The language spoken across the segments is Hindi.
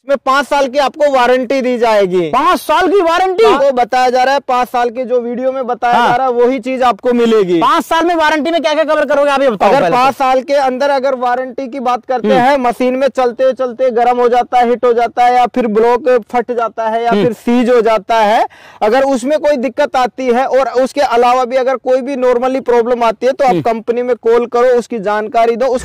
इसमें 5 साल की आपको वारंटी दी जाएगी। 5 साल की वारंटी आपको बताया जा रहा है, 5 साल की जो वीडियो में बताया जा रहा है वही चीज आपको मिलेगी। 5 साल में वारंटी में क्या क्या कवर करोगे आप ये बताओ। अगर 5 साल के अंदर अगर वारंटी की बात करते हैं, मशीन में चलते चलते गर्म हो जाता है, हिट हो जाता है, या फिर ब्लॉक फट जाता है, या फिर सीज हो जाता है, अगर उसमें कोई दिक्कत आती है और उसके अलावा भी अगर कोई भी नॉर्मली प्रॉब्लम आती है तो आप कंपनी में कॉल करो, उसकी जानकारी दो।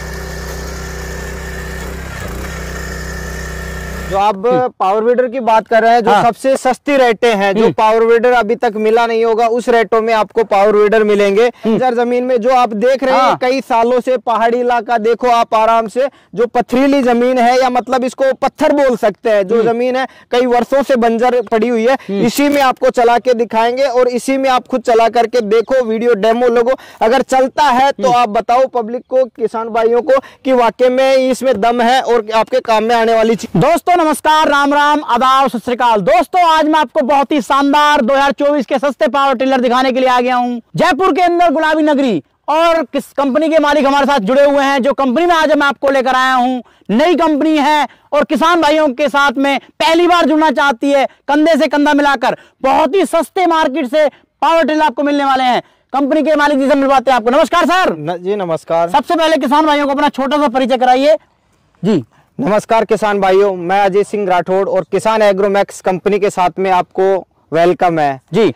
जो आप पावर वीडर की बात कर रहे हैं, जो सबसे सस्ती रेटें हैं, जो पावर वीडर अभी तक मिला नहीं होगा, उस रेटों में आपको पावर वीडर मिलेंगे। जमीन में जो आप देख रहे हैं कई सालों से पहाड़ी इलाका, देखो आप आराम से, जो पथरीली जमीन है या मतलब इसको पत्थर बोल सकते हैं, जो जमीन है कई वर्षों से बंजर पड़ी हुई है, इसी में आपको चला के दिखाएंगे और इसी में आप खुद चला करके देखो, वीडियो डेमो लोगो, अगर चलता है तो आप बताओ पब्लिक को, किसान भाइयों को कि वाकई में इसमें दम है और आपके काम में आने वाली चीज। दोस्तों नमस्कार, राम राम, आदाब, सत श्री अकाल। दोस्तों आज मैं आपको बहुत ही शानदार 2024 के सस्ते पावर टिलर दिखाने के लिए आ गया हूं जयपुर के अंदर गुलाबी नगरी। और किस कंपनी के मालिक हमारे साथ जुड़े हुए हैं, जो कंपनी में आज मैं आपको लेकर आया हूं, नई कंपनी है और किसान भाइयों के साथ में पहली बार जुड़ना चाहती है, कंधे से कंधा मिलाकर बहुत ही सस्ते मार्केट से पावर टिलर आपको मिलने वाले हैं। कंपनी के मालिक जी से मिलवाते हैं आपको। नमस्कार सर। जी नमस्कार। सबसे पहले किसान भाइयों को अपना छोटा सा परिचय कराइए जी। नमस्कार किसान भाइयों, मैं अजय सिंह राठौड़ और किसान एग्रोमैक्स कंपनी के साथ में आपको वेलकम है जी।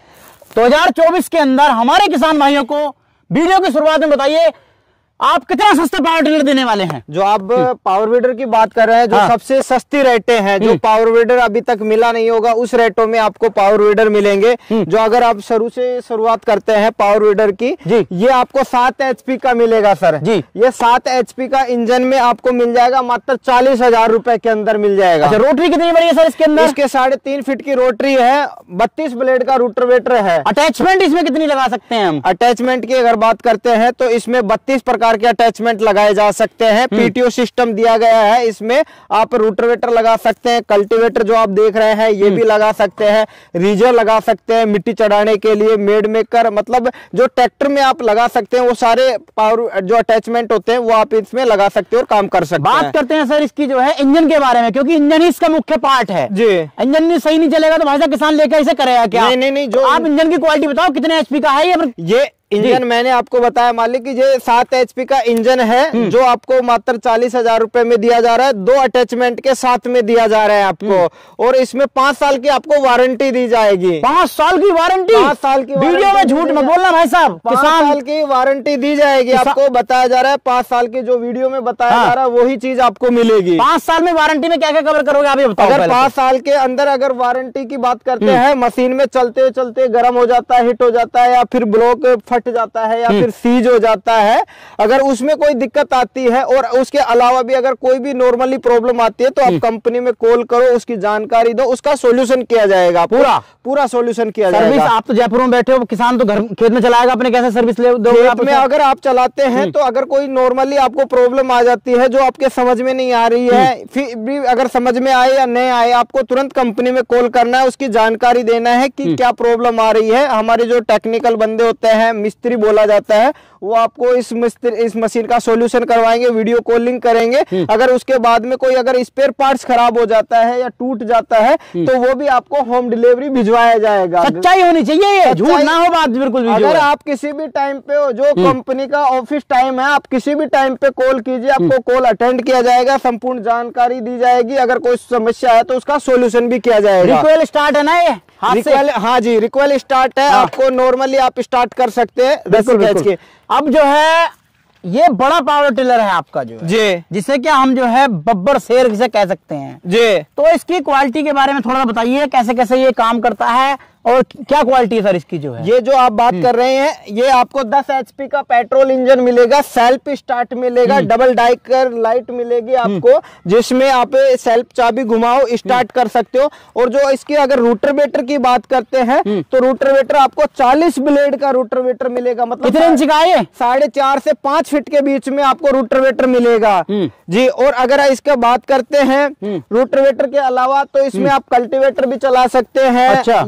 2024 के अंदर हमारे किसान भाइयों को वीडियो की शुरुआत में बताइए आप कितना सस्ता पावर टिलर देने वाले हैं। जो आप पावर वीडर की बात कर रहे हैं, जो सबसे सस्ती रेटें हैं, जो पावर वीडर अभी तक मिला नहीं होगा, उस रेटों में आपको पावर वीडर मिलेंगे। जो अगर आप शुरुआत करते हैं पावर वीडर की, ये आपको 7 HP का मिलेगा सर जी। ये 7 HP का इंजन में आपको मिल जाएगा, मात्र 40,000 रुपए के अंदर मिल जाएगा। अच्छा, रोटरी कितनी बड़ी है सर इसके अंदर? इसके 3.5 फीट की रोटरी है, 32 ब्लेड का रोटावेटर है। अटैचमेंट इसमें कितनी लगा सकते हैं हम? अटैचमेंट की अगर बात करते हैं तो इसमें 32 प्रकार के अटैचमेंट लगाए जा सकते हैं। पीटीओ सिस्टम दिया गया है, इसमें आप रोटावेटर लगा सकते हैं, कल्टीवेटर जो आप देख रहे हैं ये भी लगा सकते हैं, रीजर लगा सकते हैं मिट्टी चढ़ाने के लिए, मेड मेकर, मतलब जो ट्रैक्टर में आप लगा सकते हैं वो सारे पावर जो अटैचमेंट होते हैं वो आप इसमें लगा सकते हैं और काम कर सकते हैं। बात करते हैं सर इसकी जो है इंजन के बारे में, क्योंकि इंजन ही इसका मुख्य पार्ट है जी। इंजन सही नहीं चलेगा तो भाई साहब किसान लेकर इसे करेगा क्या? नहीं, जो आप इंजन की क्वालिटी बताओ कितने एचपी का है ये इंजन मैंने आपको बताया मालिक कि ये 7 HP का इंजन है, जो आपको मात्र 40,000 रुपए में दिया जा रहा है, 2 अटैचमेंट के साथ में दिया जा रहा है आपको। और इसमें 5 साल की आपको वारंटी दी जाएगी। 5 साल की वारंटी? 5 साल की वीडियो में झूठ मत बोलना भाई साहब। 5 साल की वारंटी दी जाएगी आपको, बताया जा रहा है 5 साल की जो वीडियो में बताया जा रहा है वही चीज आपको मिलेगी। 5 साल में वारंटी में क्या क्या कवर करोगे आप ये बताओ। अगर 5 साल के अंदर अगर वारंटी की बात करते हैं, मशीन में चलते चलते गर्म हो जाता है, हिट हो जाता है, या फिर ब्लॉक फट जाता है, या फिर सीज हो जाता है, अगर उसमें कोई दिक्कत आती है और उसके अलावा भी अगर कोई भी नॉर्मली प्रॉब्लम आती है तो आप कंपनी में कॉल करो, उसकी जानकारी दो, उसका सॉल्यूशन किया जाएगा, पूरा सॉल्यूशन किया जाएगा। आप तो जयपुर में बैठे हो, किसान तो घर खेत में चलाएगा अपने, कैसे सर्विस ले दोगे आप? में अगर आप चलाते हैं तो अगर कोई नॉर्मली आपको प्रॉब्लम आ जाती है जो आपके समझ में नहीं आ रही है, फिर भी अगर समझ में आए या नहीं आए, आपको तुरंत कंपनी में कॉल करना है, उसकी जानकारी देना है कि क्या प्रॉब्लम आ रही है। हमारे जो टेक्निकल बंदे होते हैं, मिस्त्री बोला जाता है, वो आपको इस मशीन का सॉल्यूशन करवाएंगे, वीडियो कॉलिंग करेंगे। अगर उसके बाद में कोई अगर स्पेयर पार्ट्स खराब हो जाता है या टूट जाता है तो वो भी आपको होम डिलीवरी भिजवाया जाएगा। सच्चाई होनी चाहिए, झूठ ना हो बात बिल्कुल। अगर आप किसी भी टाइम पे हो, जो कंपनी का ऑफिस टाइम है, आप किसी भी टाइम पे कॉल कीजिए, आपको कॉल अटेंड किया जाएगा, संपूर्ण जानकारी दी जाएगी, अगर कोई समस्या है तो उसका सॉल्यूशन भी किया जाएगा। रिक्वेल स्टार्ट है ना ये? हाँ जी, रिक्वेल स्टार्ट है, आपको नॉर्मली आप स्टार्ट कर सकते हैं। बिल्कुल। अब जो है ये बड़ा पावर टिलर है आपका जो है जी, जिसे क्या हम जो है बब्बर शेर जिसे कह सकते हैं जी। तो इसकी क्वालिटी के बारे में थोड़ा बताइए, कैसे कैसे ये काम करता है और क्या क्वालिटी है सर इसकी जो है? ये जो आप बात कर रहे हैं, ये आपको 10 HP का पेट्रोल इंजन मिलेगा, सेल्फ स्टार्ट मिलेगा, डबल डाइकर लाइट मिलेगी आपको, जिसमें आप सेल्फ चाबी घुमाओ स्टार्ट कर सकते हो। और जो इसकी अगर रोटावेटर की बात करते हैं तो रोटावेटर आपको 40 ब्लेड का रोटावेटर मिलेगा। मतलब कितने इंच का है? 4.5 से 5 फीट के बीच में आपको रोटावेटर मिलेगा जी। और अगर इसका बात करते हैं रोटावेटर के अलावा, तो इसमें आप कल्टीवेटर भी चला सकते हैं, या फिर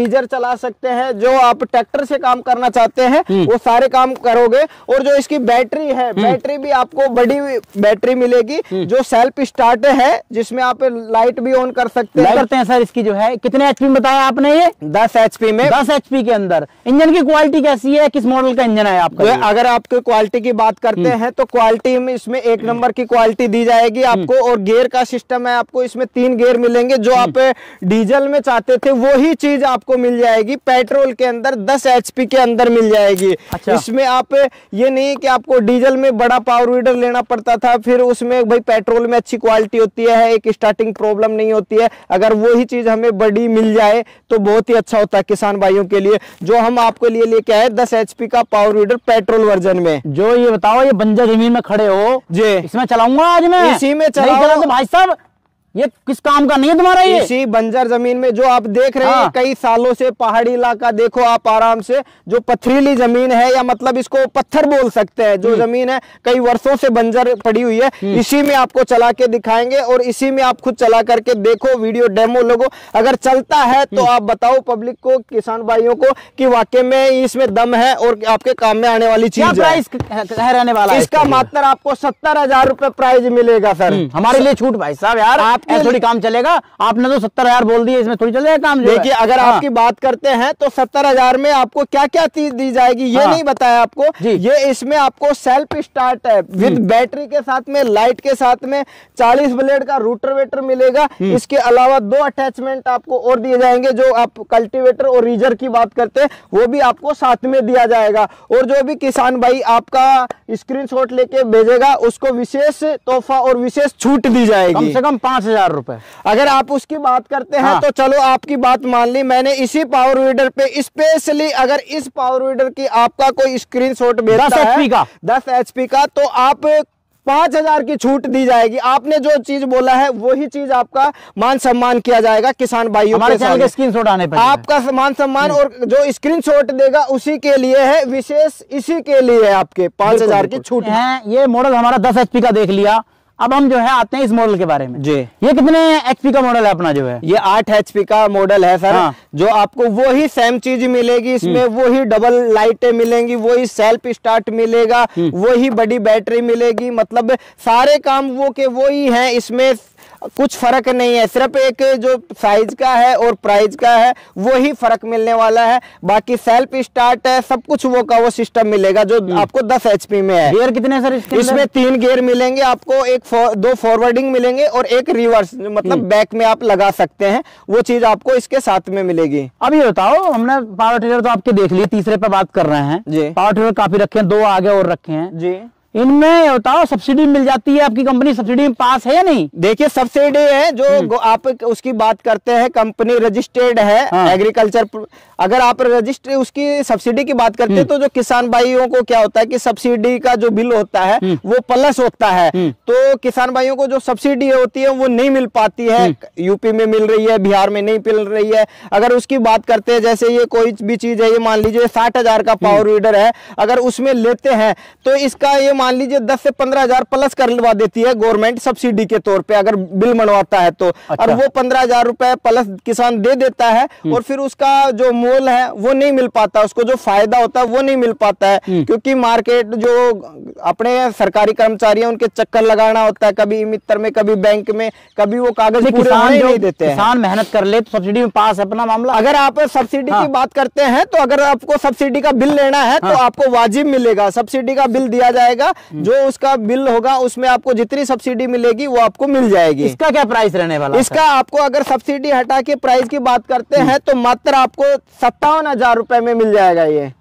रीजर चला सकते हैं, जो आप ट्रैक्टर से काम करना चाहते हैं वो सारे काम करोगे। और जो इसकी बैटरी है, बैटरी भी आपको बड़ी बैटरी मिलेगी जो सेल्फ स्टार्ट है, जिसमें आप लाइट भी ऑन कर सकते हैं सर। इसकी जो है कितने एचपी में बताया आपने? ये 10 एचपी में। 10 एचपी के अंदर। इंजन की क्वालिटी कैसी है? किस मॉडल का इंजन है आपका? अगर आपको क्वालिटी की बात करते हैं तो क्वालिटी में इसमें 1 नंबर की क्वालिटी दी जाएगी आपको। और गियर का सिस्टम है आपको इसमें 3 गियर मिलेंगे। जो आप डीजल में चाहते थे वही चीज आपको मिल जाएगी पेट्रोल के अंदर, 10 एचपी के अंदर मिल जाएगी। अच्छा। इसमें आप ये नहीं कि आपको डीजल में बड़ा पावर वीडर लेना पड़ता था, फिर उसमें भाई पेट्रोल में अच्छी क्वालिटी होती है, एक स्टार्टिंग प्रॉब्लम नहीं होती है। अगर वही चीज हमें बड़ी मिल जाए तो बहुत ही अच्छा होता है किसान भाइयों के लिए। जो हम आपको लिए लेके आए 10 एचपी का पावर वीडर पेट्रोल वर्जन में। जो ये बताओ, ये बंजर जमीन में खड़े हो जी, इसमें चलाऊंगा आज मैं? इसी में चलाओ तो भाई साहब, ये किस काम का नहीं है तुम्हारा? ये इसी बंजर जमीन में जो आप देख रहे हैं कई सालों से पहाड़ी इलाका, देखो आप आराम से, जो पथरीली जमीन है या मतलब इसको पत्थर बोल सकते हैं, जो जमीन है कई वर्षों से बंजर पड़ी हुई है, इसी में आपको चला के दिखाएंगे और इसी में आप खुद चला करके देखो, वीडियो डेमो लोगो। अगर चलता है तो आप बताओ पब्लिक को, किसान भाइयों को, कि वाकई में इसमें दम है और आपके काम में आने वाली चीज है। प्राइस रहने वाला है इसका? मात्र आपको 70,000 रुपए प्राइस मिलेगा सर। हमारे लिए छूट भाई साहब यार, थोड़ी काम चलेगा। आपने तो 70,000 बोल दिए, इसमें थोड़ी चल जाएगा काम? देखिए, अगर आपकी बात करते हैं तो 70,000 में आपको क्या क्या चीज दी जाएगी ये नहीं बताया आपको। ये इसमें आपको सेल्फ स्टार्ट है विद बैटरी के साथ में, लाइट के साथ में, 40 ब्लेड का रोटावेटर मिलेगा। इसके अलावा 2 अटैचमेंट आपको और दिए जाएंगे। जो आप कल्टीवेटर और रीजर की बात करते हैं वो भी आपको साथ में दिया जाएगा। और जो भी किसान भाई आपका स्क्रीनशॉट लेके भेजेगा उसको विशेष तोहफा और विशेष छूट दी जाएगी, कम से कम 5,000 रुपए। अगर आप उसकी बात करते हैं तो चलो आपकी बात मान ली मैंने। इसी पावर वीडर पे स्पेशली अगर इस पावर वीडर की आपका कोई स्क्रीनशॉट भेजता है 10 एचपी का, तो आप 5,000 की छूट दी जाएगी। आपने जो चीज बोला है वही चीज आपका मान सम्मान किया जाएगा किसान भाइयों के साथ। स्क्रीनशॉट आने पर आपका मान सम्मान, और जो स्क्रीनशॉट देगा उसी के लिए है, विशेष इसी के लिए है आपके 5,000 की छूट है। ये मॉडल हमारा 10 एचपी का देख लिया। अब हम जो है आते हैं इस मॉडल के बारे में जी। ये कितने एचपी का मॉडल है अपना? जो है ये 8 एचपी का मॉडल है सर। जो आपको वही सेम चीज मिलेगी इसमें, वही डबल लाइटें मिलेंगी, वही सेल्फ स्टार्ट मिलेगा, वही बड़ी बैटरी मिलेगी। मतलब सारे काम वो के वही हैं, इसमें कुछ फर्क नहीं है। सिर्फ एक जो साइज का है और प्राइस का है वही फर्क मिलने वाला है। बाकी सेल्फ स्टार्ट है, सब कुछ वो का वो सिस्टम मिलेगा जो आपको 10 एचपी में है। गियर कितने सर इसमें 3 गियर मिलेंगे आपको, 2 फॉरवर्डिंग मिलेंगे और 1 रिवर्स, मतलब बैक में आप लगा सकते हैं, वो चीज आपको इसके साथ में मिलेगी। अब ये बताओ, हमने पावर टिलर तो आपके देख लिए, तीसरे पे बात कर रहे हैं जी। पावर टिलर काफी रखे हैं, 2 आगे और रखे हैं जी। इनमें बताओ सब्सिडी मिल जाती है? आपकी कंपनी सब्सिडी में पास है या नहीं? देखिए, सब्सिडी है जो आप उसकी बात करते हैं, कंपनी रजिस्टर्ड है एग्रीकल्चर। अगर आप रजिस्टर उसकी सब्सिडी की बात करते हैं तो जो किसान भाइयों को क्या होता है कि सब्सिडी का जो बिल होता है वो प्लस होता है। तो किसान भाइयों को जो सब्सिडी होती है वो नहीं मिल पाती है। यूपी में मिल रही है, बिहार में नहीं मिल रही है। अगर उसकी बात करते हैं, जैसे ये कोई भी चीज है, ये मान लीजिए 60,000 का पावर वीडर है, अगर उसमें लेते हैं तो इसका ये मान लीजिए 10 से 15,000 प्लस करवा देती है गवर्नमेंट सब्सिडी के तौर पे, अगर बिल बनवाता है तो। अच्छा। और वो 15,000 रुपए प्लस किसान दे देता है और फिर उसका जो मोल है वो नहीं मिल पाता, उसको जो फायदा होता है वो नहीं मिल पाता है। क्योंकि मार्केट जो अपने सरकारी कर्मचारी हैं उनके चक्कर लगाना होता है, कभी मित्र में, कभी बैंक में, कभी वो कागज पूरे नहीं देते हैं। किसान मेहनत कर ले तो सब्सिडी में पास है अपना मामला। अगर आप सब्सिडी की बात करते हैं तो अगर आपको सब्सिडी का बिल लेना है तो आपको वाजिब मिलेगा। सब्सिडी का बिल दिया जाएगा, जो उसका बिल होगा उसमें आपको जितनी सब्सिडी मिलेगी वो आपको मिल जाएगी। इसका क्या प्राइस रहने वाला? इसका आपको अगर सब्सिडी हटा के प्राइस की बात करते हैं तो मात्र आपको 57,000 रुपए में मिल जाएगा। ये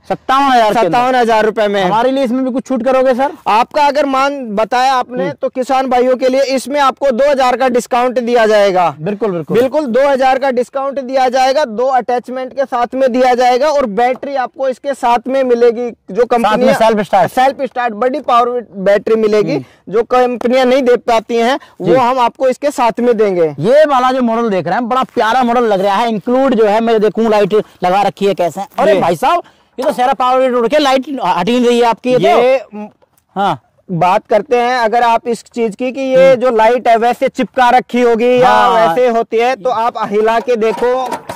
57,000 रुपए में। हमारे लिए इसमें भी कुछ छूट करोगे सर? आपका अगर मान बताया आपने तो किसान भाइयों के लिए इसमें आपको 2,000 का डिस्काउंट दिया जाएगा। बिल्कुल बिल्कुल बिल्कुल 2,000 का डिस्काउंट दिया जाएगा, 2 अटैचमेंट के साथ में दिया जाएगा और बैटरी आपको इसके साथ में मिलेगी। जो कंपनी सेल्फ स्टार्ट बड़ी पावर बैटरी मिलेगी, जो कंपनियां नहीं दे पाती हैं वो हम आपको इसके साथ में देंगे। ये वाला जो मॉडल देख रहे हैं बड़ा प्यारा मॉडल लग रहा है। इंक्लूड जो है, मैं देखूं लाइट लगा रखी है कैसे। अरे भाई साहब, ये तो सारा पावर उड़ के लाइट हटी नहीं रही है आपकी। ये हाँ बात करते हैं अगर आप इस चीज की कि ये जो लाइट है वैसे चिपका रखी होगी या वैसे होती है, तो आप हिला के देखो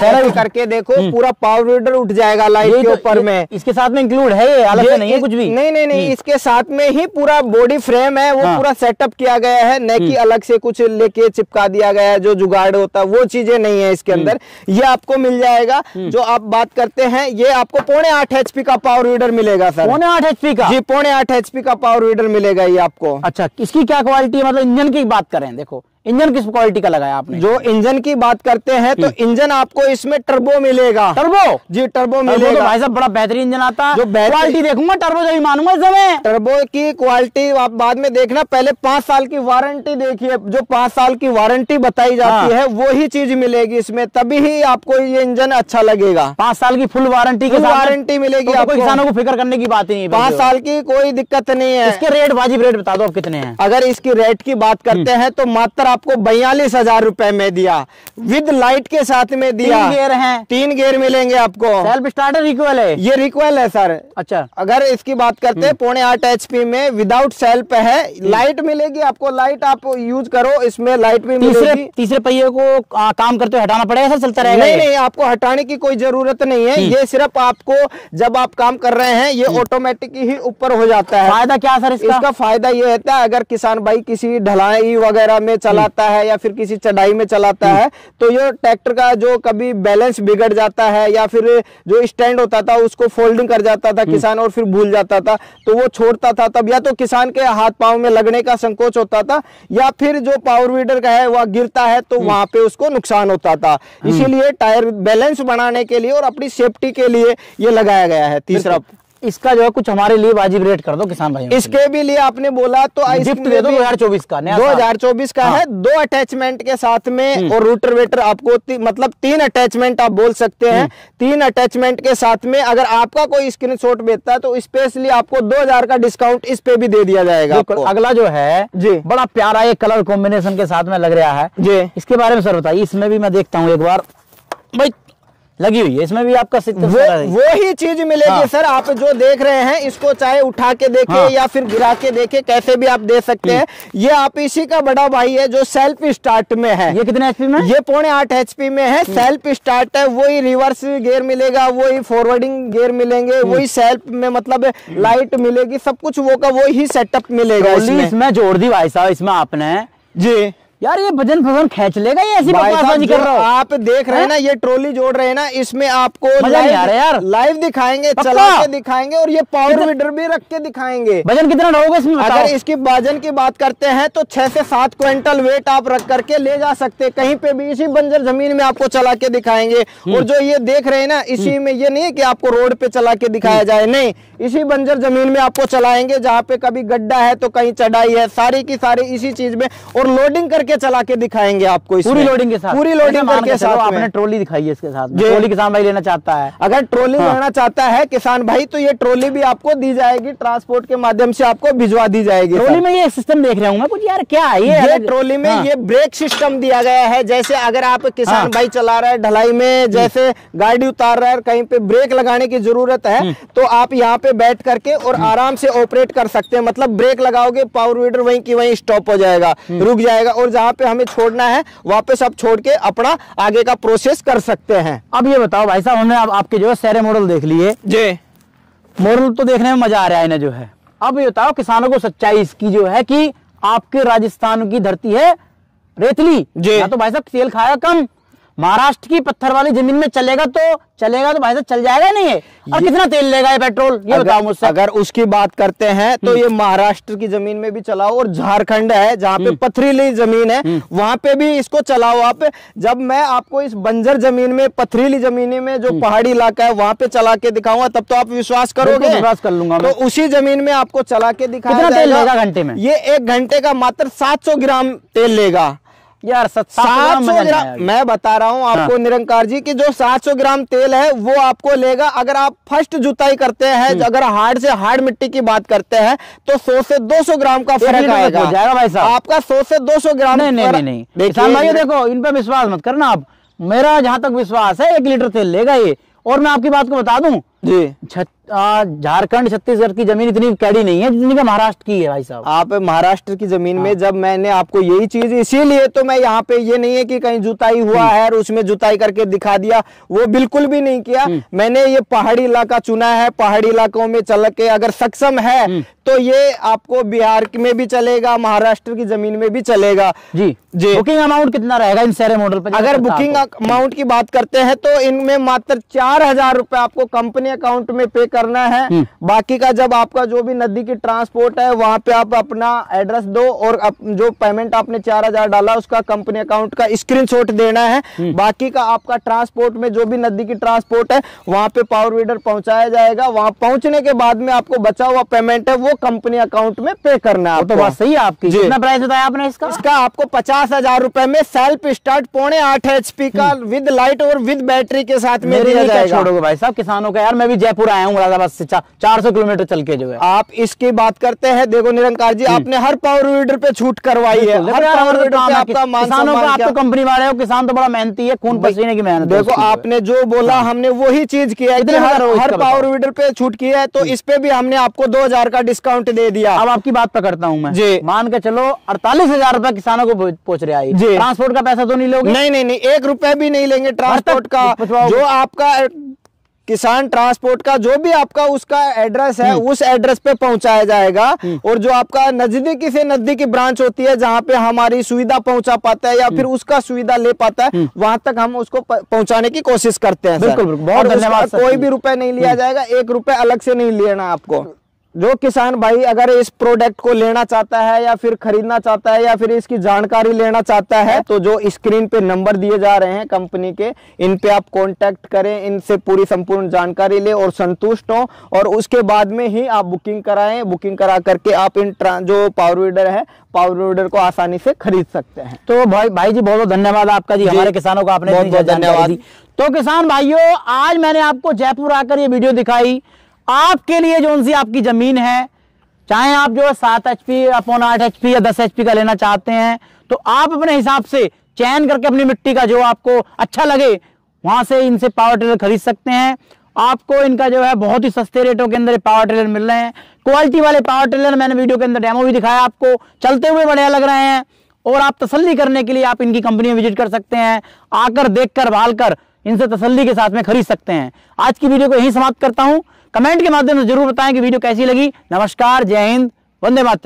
ऐसे करके देखो पूरा पावर विडर उठ जाएगा लाइट के ऊपर में। इसके साथ में इंक्लूड है, ये अलग से नहीं है कुछ भी? नहीं, इसके साथ में ही पूरा बॉडी फ्रेम है, वो पूरा सेटअप किया गया है, न कि अलग से कुछ लेके चिपका दिया गया है जो जुगाड़ होता है, वो चीजें नहीं है इसके अंदर। ये आपको मिल जाएगा। जो आप बात करते हैं, ये आपको 0.8 HP का पावर विडर मिलेगा सर। 0.8 HP का? जी, 0.8 HP का पावर विडर मिलेगा ये आपको। अच्छा, इसकी क्या क्वालिटी है? मतलब इंजन की बात करें, देखो इंजन किस क्वालिटी का लगाया आपने? जो इंजन की बात करते हैं तो इंजन आपको इसमें टर्बो मिलेगा। टर्बो? जी, टर्बो मिलेगा। तो भाई साहब बड़ा बेहतरीन इंजन आता है। जो क्वालिटी देखूंगा, टर्बो जब मानूंगा इस समय। टर्बो की क्वालिटी आप बाद में देखना, पहले 5 साल की वारंटी देखिए। जो 5 साल की वारंटी बताई जाती है वो ही चीज मिलेगी इसमें, तभी ही आपको ये इंजन अच्छा लगेगा। 5 साल की फुल वारंटी के साथ वारंटी मिलेगी आपको। कोई किसानों को फिक्र करने की बात ही नहीं है। 5 साल की कोई दिक्कत नहीं है। इसके रेट, वाजिब रेट बता दो आप कितने हैं? अगर इसकी रेट की बात करते हैं तो मात्र आपको 42,000 रुपए में दिया, विद लाइट के साथ में दिया। 3 गियर हैं? 3 गियर मिलेंगे आपको। सेल्फ स्टार्टर रिक्वेल है? ये रिक्वेल है सर। अच्छा, अगर इसकी बात करते हैं 0.8 HP में विदाउट सेल्फ है, लाइट मिलेगी आपको। लाइट आप यूज करो, इसमें लाइट भी मिलेगी। तीसरे पहिए को काम करते हुए हटाना पड़ेगा सर, चलता रहेगा? नहीं, आपको हटाने की कोई जरूरत नहीं है। ये सिर्फ आपको जब आप काम कर रहे हैं ये ऑटोमेटिक ही ऊपर हो जाता है। फायदा क्या सर इसका? फायदा ये रहता है, अगर किसान भाई किसी ढलाई वगैरह में चलाता है या फिर किसी चढ़ाई में चलाता है तो ये ट्रैक्टर का जो कभी बैलेंस बिगड़ जाता है या फिर जो स्टैंड होता था उसको फोल्डिंग कर जाता था किसान और फिर भूल जाता था, तो वो छोड़ता था। तब या तो किसान के हाथ पांव में लगने का संकोच होता था या फिर जो पावर वीडर का है वह गिरता है तो वहां पे उसको नुकसान होता था। इसीलिए टायर बैलेंस बनाने के लिए और अपनी सेफ्टी के लिए ये लगाया गया है। तीसरा, इसका जो है कुछ हमारे लिए वाजिब रेट कर दो किसान भाइयों। इसके भी लिए आपने बोला तो गिफ्ट दे दो 2024 का। 2024 का है, 2 अटैचमेंट के साथ में और रूटर वेटर आपको मतलब 3 अटैचमेंट आप बोल सकते हैं। 3 अटैचमेंट के साथ में अगर आपका कोई स्क्रीनशॉट भेजता है तो स्पेशली आपको 2000 का डिस्काउंट इस पे भी दे दिया जाएगा। अगला जो है जी, बड़ा प्यारा ये कलर कॉम्बिनेशन के साथ में लग रहा है जी, इसके बारे में सर बताइए। इसमें भी मैं देखता हूँ एक बार भाई लगी हुई है, इसमें भी आपका वो ही चीज मिलेगी सर। आप जो देख रहे हैं इसको चाहे उठा के देखे या फिर गिरा के देखे, कैसे भी आप दे सकते हैं। ये आप इसी का बड़ा भाई है जो सेल्फ स्टार्ट में है। ये कितने HP में? ये 0.8 HP में है, सेल्फ स्टार्ट है। वही रिवर्स गियर मिलेगा, वही फॉरवर्डिंग गियर मिलेंगे, वही सेल्फ में मतलब लाइट मिलेगी, सब कुछ वो का वो ही सेटअप मिलेगा। इसमें जोड़ दी भाई साहब इसमें आपने जी। यार ये वजन खींच लेगा, ये ऐसी बकवासबाजी कर रहा हो। आप देख रहे हैं ना, ये ट्रॉली जोड़ रहे हैं ना, इसमें आपको लाइव दिखाएंगे, चला के दिखाएंगे और ये पावर विडर भी रख के दिखाएंगे। वजन कितना होगा इसमें? अगर इसकी वजन की बात करते हैं तो 6 से 7 क्विंटल वेट आप रख करके ले जा सकते हैं कहीं पे भी। इसी बंजर जमीन में आपको चला के दिखाएंगे। और जो ये देख रहे हैं ना, इसी में ये नहीं है कि आपको रोड पे चला के दिखाया जाए, नहीं, इसी बंजर जमीन में आपको चलाएंगे। जहाँ पे कभी गड्ढा है तो कहीं चढ़ाई है, सारी की सारी इसी चीज में। और लोडिंग करके चला के दिखाएंगे आपको पूरी लोडिंग के साथ। पूरी लोडिंग करके साथ आपने ट्रॉली दिखाई है इसके साथ। ट्रॉली किसान भाई लेना चाहता है, अगर ट्रॉली लेना चाहता है किसान भाई तो ये ट्रॉली भी आपको दी जाएगी, ट्रांसपोर्ट के माध्यम से आपको भिजवा दी जाएगी। ट्रॉली में ये सिस्टम देख रहा हूँ मैं कुछ, यार क्या है ये ट्रॉली में? ये ब्रेक सिस्टम दिया गया है। जैसे अगर आप किसान भाई चला रहा है ढलाई में, जैसे गाड़ी उतार रहा है, कहीं पे ब्रेक लगाने की जरूरत है तो आप यहाँ पे बैठ करके और आराम से ऑपरेट कर सकते हैं। मतलब ब्रेक लगाओगे, पावर विडर वहीं की वहीं स्टॉप हो जाएगा, रुक जाएगा और जहाँ पे हमें छोड़ना है वापस आप छोड़ के अपना आगे का प्रोसेस कर सकते हैं। अब ये बताओ भाई साहब, हमने आपके जो है सारे मॉडल देख लिए जी। मॉडल तो देखने में मजा आ रहा है इन्हें जो है। अब ये बताओ किसानों को सच्चाई इसकी जो है कि आपके राजस्थान की धरती है रेतली जी, तो भाई साहब तेल खाएगा कम। महाराष्ट्र की पत्थर वाली जमीन में चलेगा तो भाई साहब चल जाएगा नहीं है। और कितना तेल लेगा ये पेट्रोल, ये बताओ मुझसे। अगर उसकी बात करते हैं तो ये महाराष्ट्र की जमीन में भी चलाओ और झारखंड है जहाँ पे पथरीली जमीन है वहां पे भी इसको चलाओ आप। जब मैं आपको इस बंजर जमीन में, पथरीली जमीन में जो पहाड़ी इलाका है वहां पे चला के दिखाऊंगा तब तो आप विश्वास करोगे। विश्वास कर लूंगा। तो उसी जमीन में आपको चला के दिखाया कितना तेल लेगा घंटे में? ये 1 घंटे का मात्र 700 ग्राम तेल लेगा। यार 700 ग्राम मैं बता रहा हूँ आपको निरंकार जी की जो 700 ग्राम तेल है वो आपको लेगा। अगर आप फर्स्ट जुताई करते हैं, अगर हार्ड से हार्ड मिट्टी की बात करते हैं तो 100 से 200 ग्राम का फर्क आएगा भाई साहब। आपका 100 से 200 ग्राम। नहीं किसान भाई देखो, इन पर विश्वास मत करना आप। मेरा जहां तक विश्वास है 1 लीटर तेल लेगा ये। और मैं आपकी बात को बता दूं, जी। झारखंड छत्तीसगढ़ की जमीन इतनी कैडी नहीं है जितनी का महाराष्ट्र की है भाई साहब। आप महाराष्ट्र की जमीन में जब मैंने आपको यही चीज, इसीलिए तो मैं यहाँ पे, ये नहीं है कि कहीं जुताई हुआ है और उसमें जुताई करके दिखा दिया, वो बिल्कुल भी नहीं किया। मैंने ये पहाड़ी इलाका चुना है, पहाड़ी इलाकों में चल के अगर सक्षम है तो ये आपको बिहार में भी चलेगा, महाराष्ट्र की जमीन में भी चलेगा। जी जी। बुकिंग अमाउंट कितना रहेगा इन सारे मॉडल पर? अगर बुकिंग अमाउंट की बात करते हैं तो इनमें मात्र 4,000 रुपए आपको कंपनी अकाउंट में पे करना है। बाकी का जब आपका जो भी नजदीकी ट्रांसपोर्ट है वहां पे आप अपना एड्रेस दो और जो पेमेंट आपने 4,000 डाला उसका कंपनी अकाउंट का स्क्रीनशॉट देना है। बाकी का आपका ट्रांसपोर्ट में जो भी नजदीकी ट्रांसपोर्ट है वहां पे पावर वीडर पहुंचाया जाएगा। वहां पहुंचने के बाद में आपको बचा हुआ पेमेंट है वो कंपनी अकाउंट में पे करना है। तो बात सही है आपकी। कितना प्राइस बताया आपने इसका? इसका आपको 50,000 रुपए में सेल्फ स्टार्ट 0.8 HP का विद लाइट और विद बैटरी के साथ में दिया जाएगा। छोड़ोगे भाई साहब किसानों का? यार मैं भी जयपुर आया हूँ मुरादाबाद से 400 किलोमीटर चल के जो है। आप इसकी बात करते हैं, देखो निरंकार जी, आपने हर पावर वीडर पे छूट करवाई है। हर पावर वीडर पे आपका मान किसानों का, आप तो कंपनी वाले हो, किसान तो बड़ा मेहनती है, खून पसीने की मेहनत। देखो आपने जो बोला हमने वही चीज किया है, हर पावर वीडर पे छूट की है, तो इस पे भी हमने आपको 2,000 का डिस्काउंट दे दिया। अब आपकी बात पकड़ता हूँ मैं जी। मान के चलो 48,000 रुपए किसानों को पहुंच रहा है। ट्रांसपोर्ट का पैसा तो नहीं लोगे? नहीं, 1 रुपया भी नहीं लेंगे ट्रांसपोर्ट का। जो आपका किसान ट्रांसपोर्ट का जो भी आपका उसका एड्रेस है उस एड्रेस पे पहुंचाया जाएगा। और जो आपका नजदीकी से नजदीकी ब्रांच होती है जहां पे हमारी सुविधा पहुंचा पाता है या फिर उसका सुविधा ले पाता है वहां तक हम उसको पहुंचाने की कोशिश करते हैं। बिल्कुल, बहुत धन्यवाद। कोई भी रुपए नहीं लिया जाएगा, 1 रुपए अलग से नहीं लेना आपको। जो किसान भाई अगर इस प्रोडक्ट को लेना चाहता है या फिर खरीदना चाहता है या फिर इसकी जानकारी लेना चाहता है तो जो स्क्रीन पे नंबर दिए जा रहे हैं कंपनी के, इन पे आप कांटेक्ट करें, इनसे पूरी संपूर्ण जानकारी ले और संतुष्ट हो और उसके बाद में ही आप बुकिंग कराएं। बुकिंग करा करके आप इन जो पावर वीडर है, पावर वीडर को आसानी से खरीद सकते हैं। तो भाई जी बहुत धन्यवाद आपका जी, हमारे किसानों को आपने बहुत बहुत धन्यवाद। तो किसान भाइयों, आज मैंने आपको जयपुर आकर ये वीडियो दिखाई। आपके लिए जो सी आपकी जमीन है, चाहे आप जो 7 HP, 0.8 HP या 10 HP का लेना चाहते हैं, तो आप अपने हिसाब से चयन करके अपनी मिट्टी का जो आपको अच्छा लगे वहां से इनसे पावर टिलर खरीद सकते हैं। आपको इनका जो है बहुत ही सस्ते रेटों के अंदर पावर टिलर मिल रहे हैं। क्वालिटी वाले पावर टिलर मैंने वीडियो के अंदर डेमो भी दिखाया आपको, चलते हुए बढ़िया लग रहे हैं। और आप तसल्ली करने के लिए आप इनकी कंपनी में विजिट कर सकते हैं, आकर देखकर भालकर इनसे तसल्ली के साथ में खरीद सकते हैं। आज की वीडियो को यहीं समाप्त करता हूं। कमेंट के माध्यम से जरूर बताएं कि वीडियो कैसी लगी। नमस्कार, जय हिंद, वंदे मातरम।